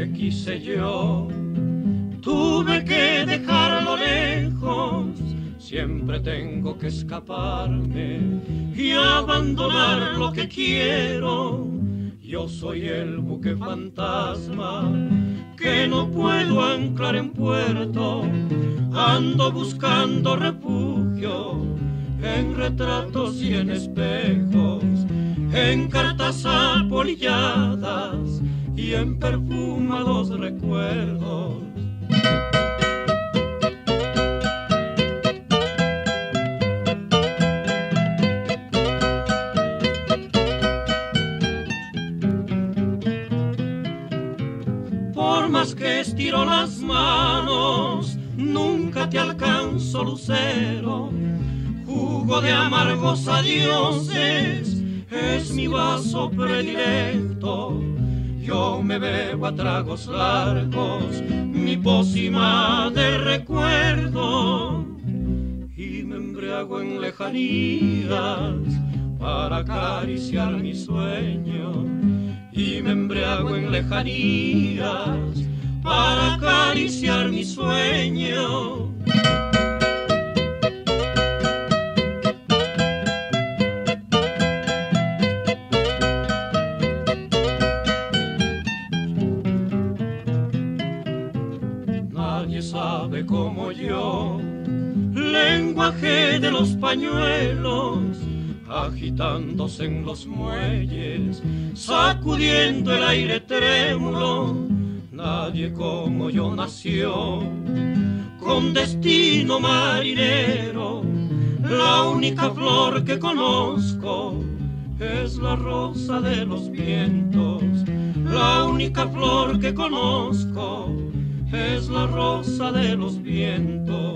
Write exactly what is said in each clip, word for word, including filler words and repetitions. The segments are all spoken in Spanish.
que quise yo. Tuve que dejarlo lejos, siempre tengo que escaparme y abandonar lo que quiero. Yo soy el buque fantasma que no puedo anclar en puerto. Ando buscando refugio en retratos y en espejos, en cartas apolilladas y en perfumados recuerdos. Por más que estiro las manos, nunca te alcanzo, lucero. Jugo de amargos adioses es mi vaso predilecto. Yo me bebo a tragos largos mi pócima de recuerdo y me embriago en lejanías para acariciar mi sueño. Y me embriago en lejanías para acariciar mi sueño. Nadie sabe como yo lenguaje de los pañuelos, agitándose en los muelles, sacudiendo el aire trémulo. Nadie como yo nació con destino marinero. La única flor que conozco es la rosa de los vientos. La única flor que conozco es la rosa de los vientos.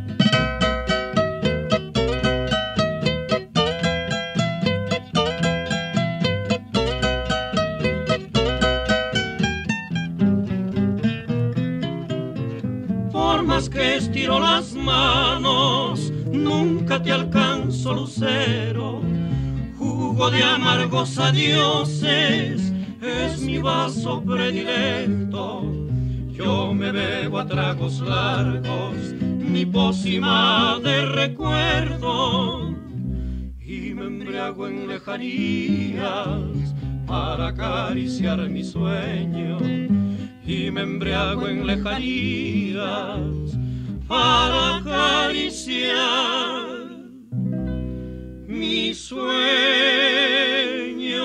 Que estiro las manos, nunca te alcanzo, lucero. Jugo de amargos adioses es mi vaso predilecto. Yo me bebo a tragos largos mi pócima de recuerdo y me embriago en lejanías para acariciar mi sueño. Y me embriago en lejanías para acariciar mi sueño.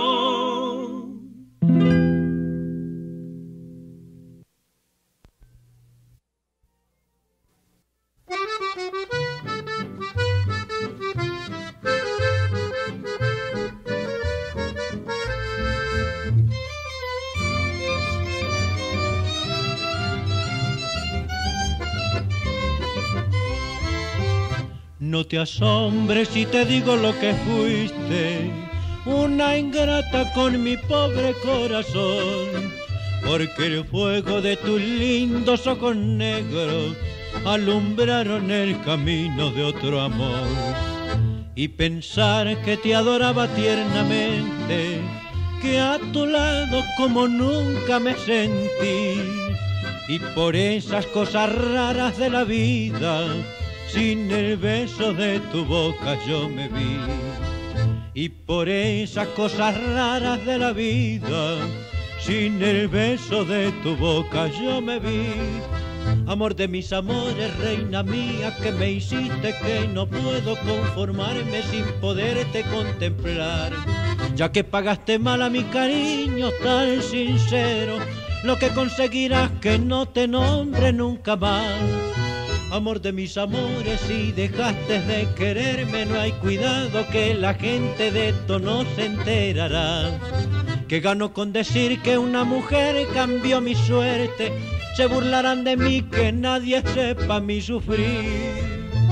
No te asombres si te digo lo que fuiste, una ingrata con mi pobre corazón, porque el fuego de tus lindos ojos negros alumbraron el camino de otro amor. Y pensar que te adoraba tiernamente, que a tu lado como nunca me sentí, y por esas cosas raras de la vida, sin el beso de tu boca yo me vi. Y por esas cosas raras de la vida, sin el beso de tu boca yo me vi. Amor de mis amores, reina mía, que me hiciste que no puedo conformarme sin poderte contemplar. Ya que pagaste mal a mi cariño tan sincero, lo que conseguirás que no te nombre nunca más. Amor de mis amores, si dejaste de quererme, no hay cuidado que la gente de esto no se enterará. Que gano con decir que una mujer cambió mi suerte, se burlarán de mí, que nadie sepa mi sufrir.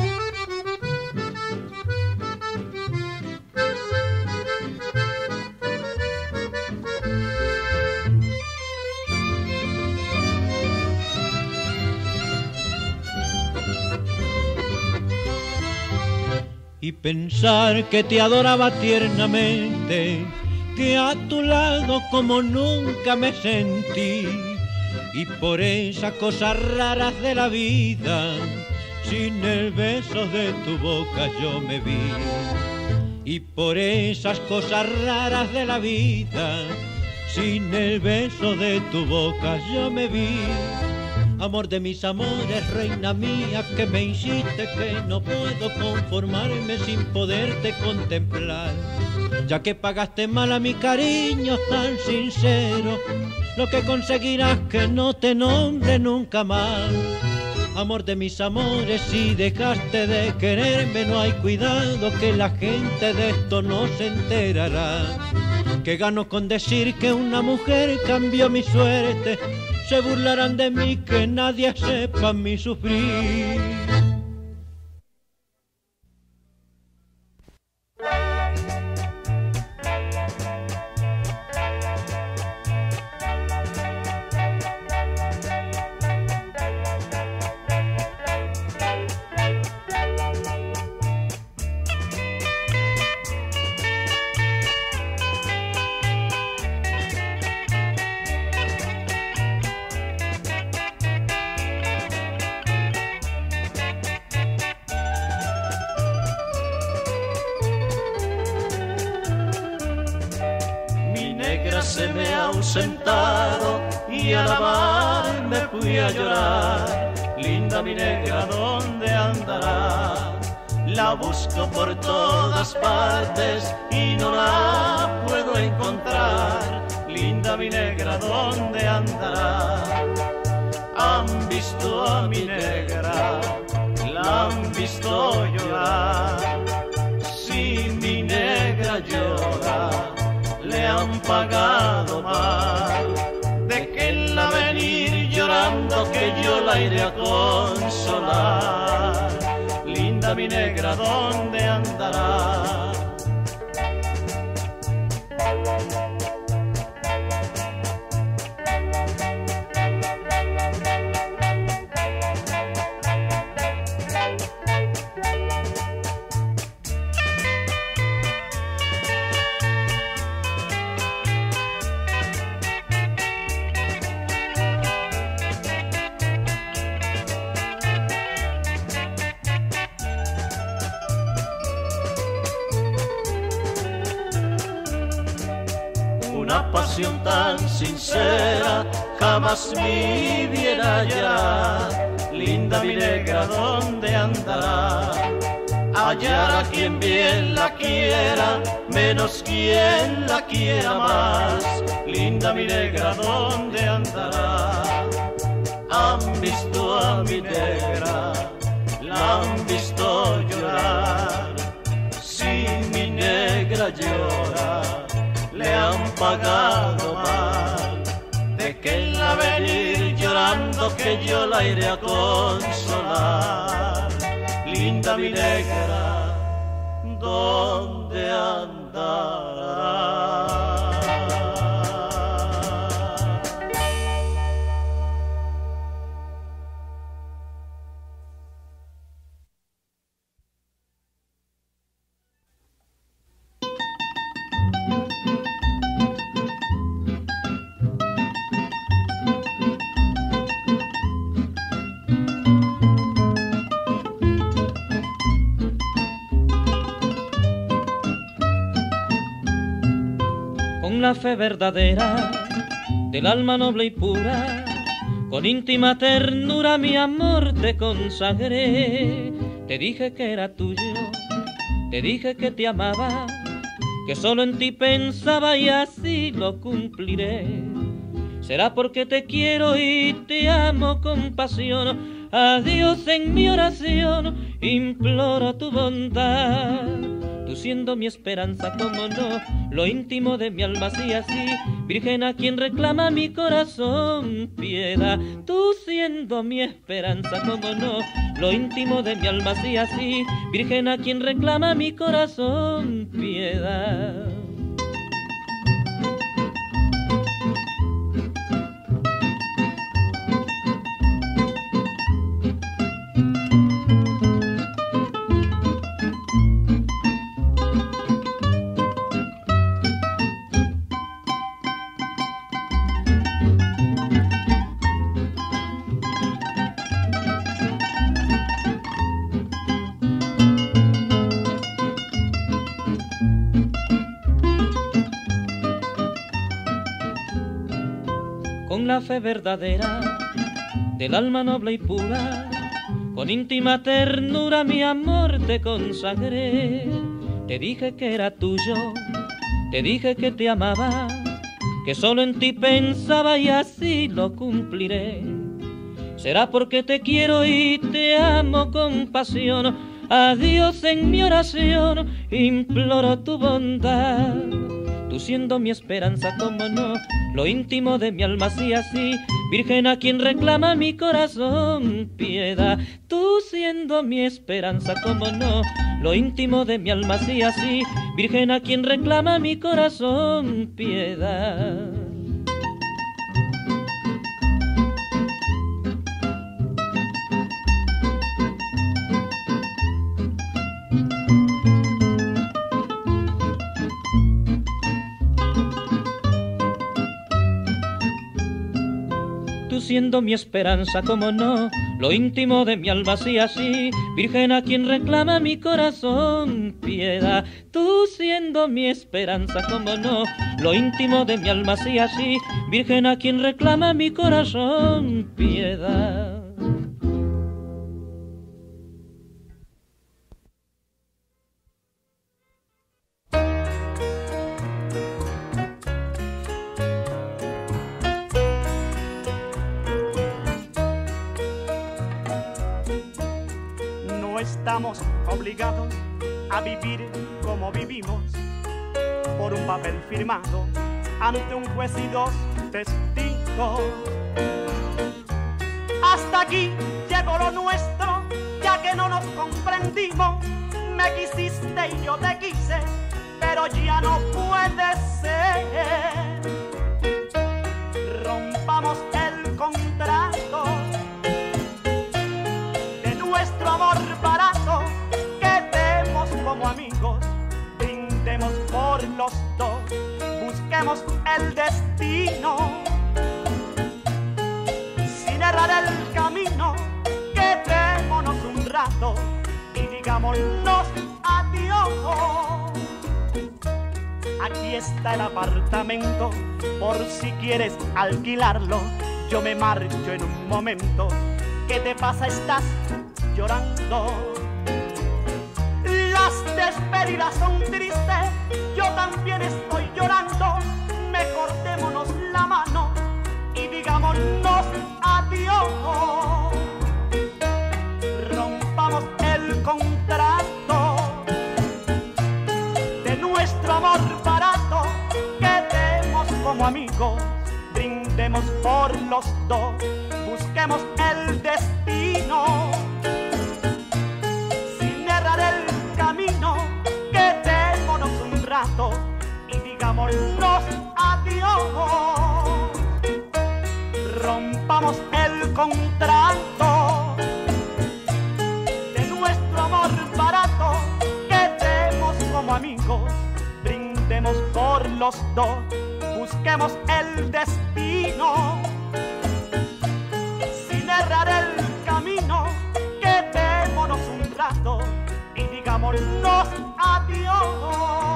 Y pensar que te adoraba tiernamente, que a tu lado como nunca me sentí, y por esas cosas raras de la vida, sin el beso de tu boca yo me vi. Y por esas cosas raras de la vida, sin el beso de tu boca yo me vi. Amor de mis amores, reina mía, que me hiciste que no puedo conformarme sin poderte contemplar. Ya que pagaste mal a mi cariño tan sincero, lo que conseguirás que no te nombre nunca más. Amor de mis amores, si dejaste de quererme, no hay cuidado que la gente de esto no se enterará. Que gano con decir que una mujer cambió mi suerte, se burlarán de mí, que nadie sepa mi sufrir. Se me ha ausentado y a la mar me fui a llorar. Linda mi negra, ¿dónde andará? La busco por todas partes y no la puedo encontrar. Linda mi negra, ¿dónde andará? Han visto a mi negra, la han visto llorar. Si mi negra llora, le han pagado mal. Déjenla venir llorando que yo la iré a consolar. Linda mi negra, ¿dónde andará? Una pasión tan sincera jamás vi bien allá. Linda mi negra, ¿dónde andará? Hallar a quien bien la quiera, menos quien la quiera más. Linda mi negra, ¿dónde andará? Han visto a mi negra, la han visto llorar. Si mi negra llora, le han pagado mal. Déjenla venir llorando que yo la iré a consolar. Linda mi negra, ¿dónde andará? La fe verdadera del alma noble y pura, con íntima ternura mi amor te consagré. Te dije que era tuyo, te dije que te amaba, que solo en ti pensaba y así lo cumpliré. Será porque te quiero y te amo con pasión. A Dios en mi oración imploro tu bondad. Tú siendo mi esperanza, como no, lo íntimo de mi alma, así, así, Virgen a quien reclama mi corazón piedad. Tú siendo mi esperanza, como no, lo íntimo de mi alma, así, así, Virgen a quien reclama mi corazón piedad. con la fe verdadera del alma noble y pura, con íntima ternura mi amor te consagré. Te dije que era tuyo, te dije que te amaba, que solo en ti pensaba y así lo cumpliré. Será porque te quiero y te amo con pasión, a Dios en mi oración imploro tu bondad. Tú siendo mi esperanza, como no, lo íntimo de mi alma, sí así, Virgen a quien reclama mi corazón piedad. Tú siendo mi esperanza, como no, lo íntimo de mi alma, sí así, Virgen a quien reclama mi corazón piedad. Tú siendo mi esperanza, como no, lo íntimo de mi alma, sí así, Virgen a quien reclama mi corazón piedad. Tú siendo mi esperanza, como no, lo íntimo de mi alma, sí así, Virgen a quien reclama mi corazón piedad. Estamos obligados a vivir como vivimos, por un papel firmado ante un juez y dos testigos. Hasta aquí llegó lo nuestro, ya que no nos comprendimos. Me quisiste y yo te quise, pero ya no puede ser. Rompamos el contrato de nuestro amor barato, quedemos como amigos, brindemos por los dos, busquemos el destino, sin errar el camino, quedémonos un rato y digámonos adiós. Aquí está el apartamento, por si quieres alquilarlo, yo me marcho en un momento. ¿Qué te pasa? ¿Estás llorando? Las despedidas son tristes, yo también estoy llorando. Mejor démonos la mano y digámonos adiós. Rompamos el contrato de nuestro amor barato, quedemos como amigos, brindemos por los dos, busquemos el destino, sin errar el camino, quedémonos un rato y digámonos adiós. Rompamos el contrato de nuestro amor barato, quedemos como amigos, brindemos por los dos, busquemos el destino, sin errar el camino, quedémonos un rato y digámonos adiós.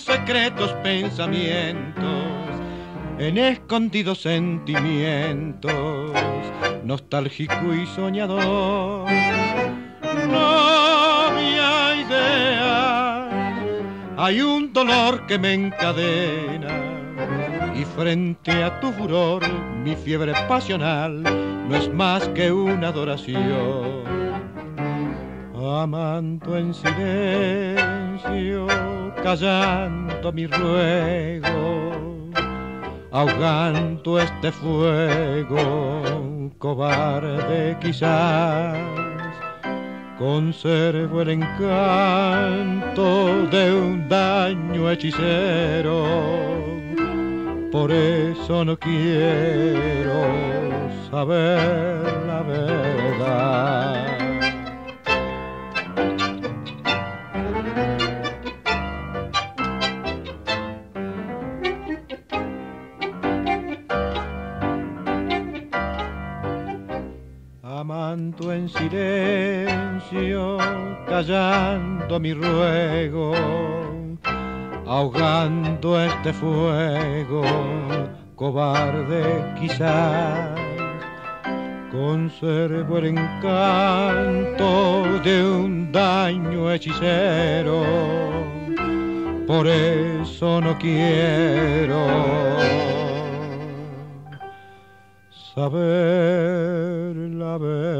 secretos pensamientos, en escondidos sentimientos, nostálgico y soñador. No había idea, hay un dolor que me encadena, y frente a tu furor mi fiebre pasional no es más que una adoración. Amando en silencio, callando mi ruego, ahogando este fuego, cobarde quizás, conservo el encanto de un daño hechicero. Por eso no quiero saber la verdad. Amando en silencio, callando mi ruego, ahogando este fuego, cobarde quizás, conservo el encanto de un daño hechicero. Por eso no quiero saber la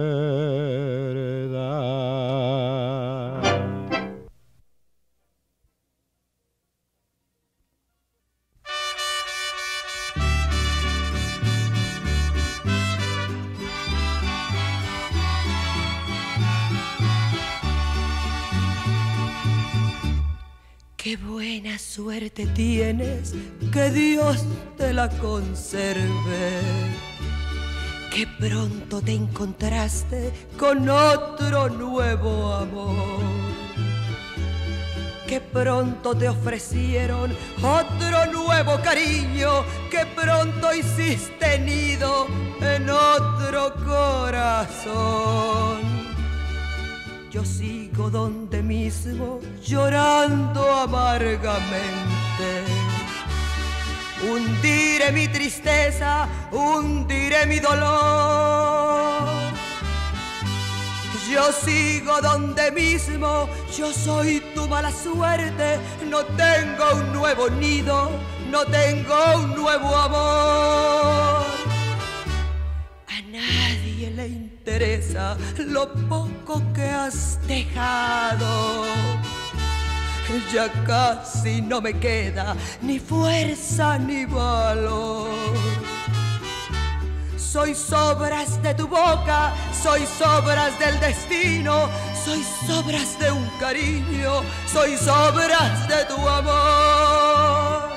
verdad. Qué buena suerte tienes, que Dios te la conserve. Que pronto te encontraste con otro nuevo amor. Que pronto te ofrecieron otro nuevo cariño. Que pronto hiciste nido en otro corazón. Yo sigo donde mismo llorando amargamente. Hundiré mi tristeza, hundiré mi dolor. Yo sigo donde mismo, yo soy tu mala suerte. No tengo un nuevo nido, no tengo un nuevo amor. A nadie le interesa lo poco que has dejado. Ya casi no me queda ni fuerza ni valor. Soy sobras de tu boca, soy sobras del destino, soy sobras de un cariño, soy sobras de tu amor.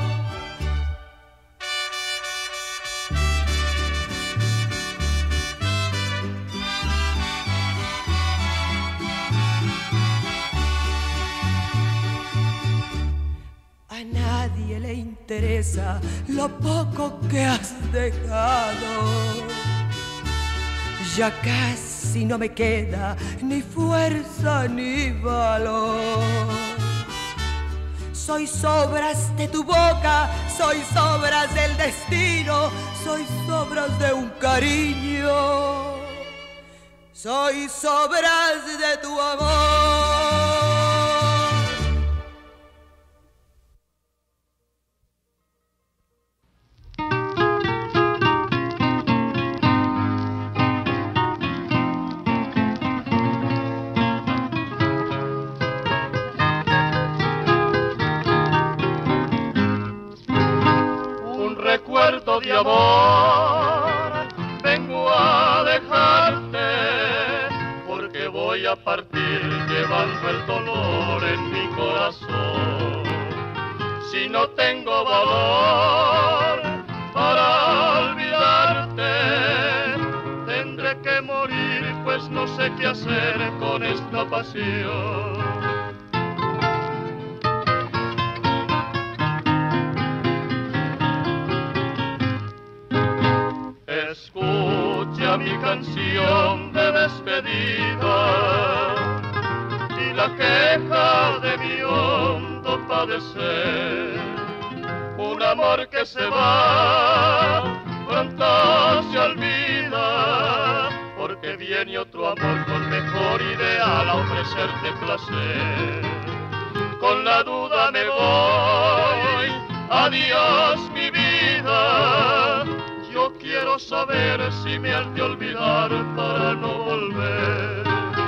A nadie le interesa lo poco que has dejado. Ya casi no me queda ni fuerza ni valor. Soy sobras de tu boca, soy sobras del destino, soy sobras de un cariño, soy sobras de tu amor. Recuerdo de amor, vengo a dejarte, porque voy a partir llevando el dolor en mi corazón. Si no tengo valor para olvidarte, tendré que morir, pues no sé qué hacer con esta pasión. Escucha mi canción de despedida y la queja de mi hondo padre. forma de ser. Un amor que se va, pronto se olvida, porque viene otro amor con mejor ideal a ofrecerte placer. Con la duda me voy, adiós mi vida, yo quiero saber si me has de olvidar para no volver.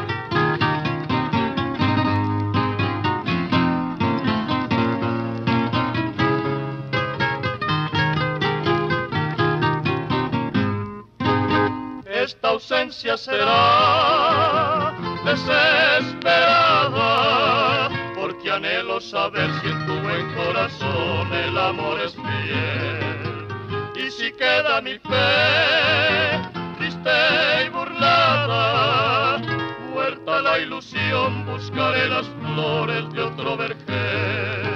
Esta ausencia será desesperada, porque anhelo saber si en tu buen corazón el amor es fiel. Y si queda mi fe, triste y burlada, muerta la ilusión, buscaré las flores de otro vergel.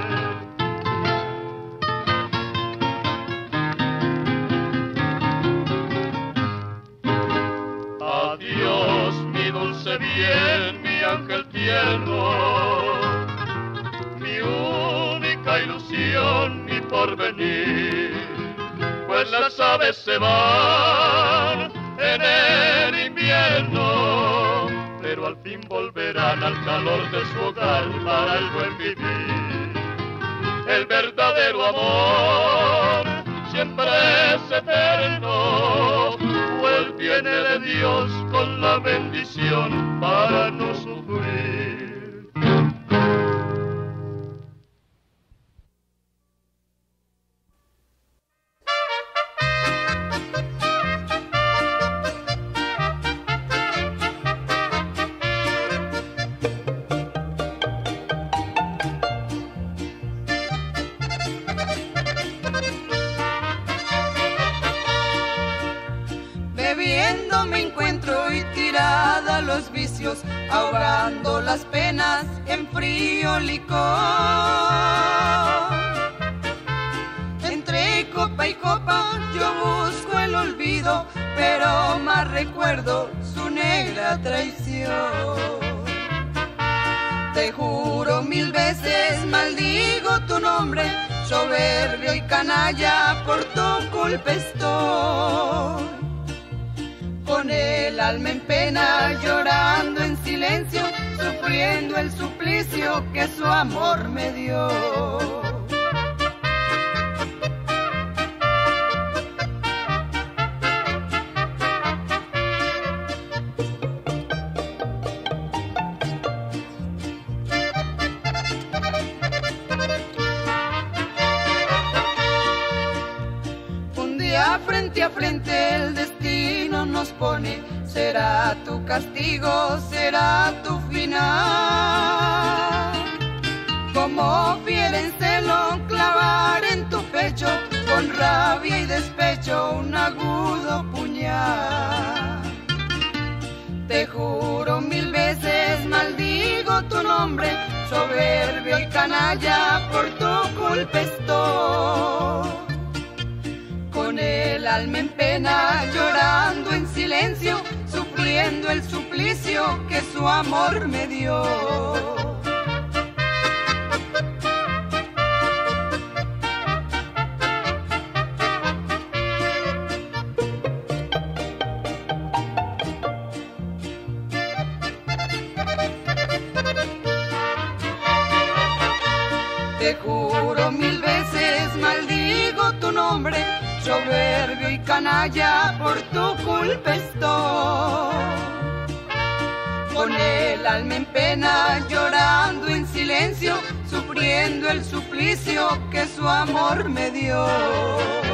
Adiós, mi dulce bien, mi ángel tierno, mi única ilusión, mi porvenir. Pues las aves se van en el invierno, pero al fin volverán al calor de su hogar para el buen vivir. El verdadero amor siempre es eterno, pues viene de Dios con la bendición para no sufrir. Los vicios, ahogando las penas en frío licor. Entre copa y copa yo busco el olvido, pero más recuerdo su negra traición. Te juro mil veces, maldigo tu nombre, soberbio y canalla, por tu culpa estoy. Con el alma en pena, llorando en silencio, sufriendo el suplicio que su amor me dio. Un día frente a frente el destino nos pone, será tu castigo, será tu final. Como fiel en celo, clavar en tu pecho, con rabia y despecho, un agudo puñal. Te juro mil veces, maldigo tu nombre, soberbio y canalla, por tu culpa estoy. Con el alma en pena, llorando en silencio, sufriendo el suplicio que su amor me dio. Te juro mil veces, maldigo tu nombre, soberbio y canalla, por tu culpa estoy. Con el alma en pena, llorando en silencio, sufriendo el suplicio que su amor me dio.